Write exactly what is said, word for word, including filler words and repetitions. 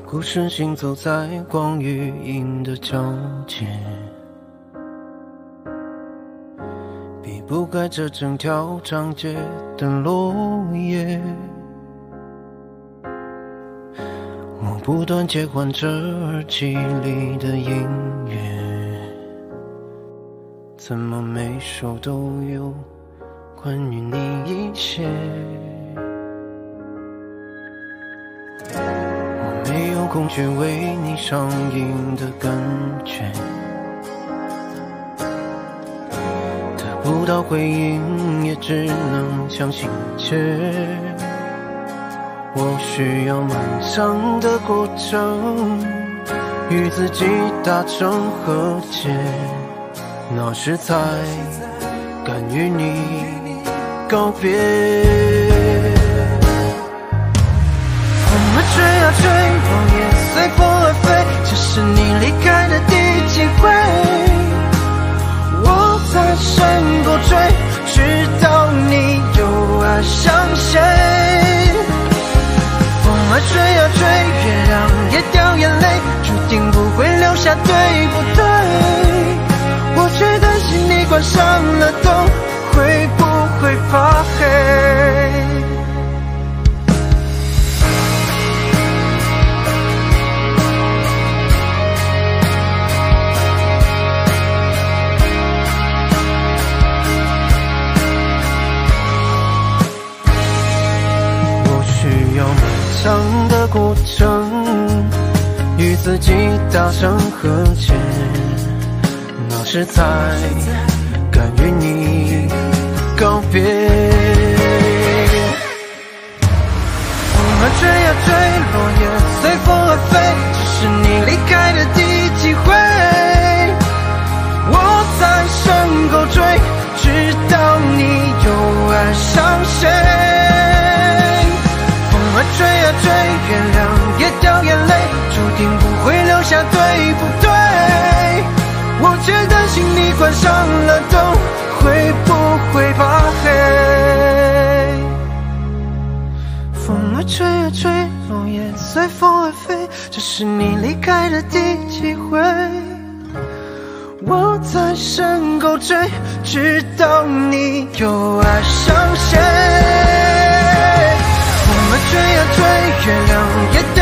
孤身行走在光与影的交界，避不开这整条长街的落叶。我不断切换着耳机里的音乐，怎么每首都有关于你一些。我没有空去为你上瘾的感觉，得不到回应也只能相信切。我需要漫长的过程，与自己达成和解，那时才敢与你告别。风儿吹啊吹，落叶随风而飞，这是你离开的第几回？我在山沟追，直到你又爱上谁？风儿吹啊吹，月亮也掉眼泪，注定不会留下，对不对？我却担心你关上了灯，会不会怕黑？我需要漫长的过程，与自己达成和解，那时才敢与你告别。风儿吹啊吹，落叶随风而飞，这是你离开的第几回？我在山沟追，直到你又爱上谁？风儿吹啊吹，月亮也掉眼泪，注定不会留下，对不对？我却担心你关上了灯，会不会怕黑？风儿吹啊吹，落叶随风而飞，这是你离开的第几回？我在山沟追，直到你又爱上谁？风儿吹啊吹，月亮也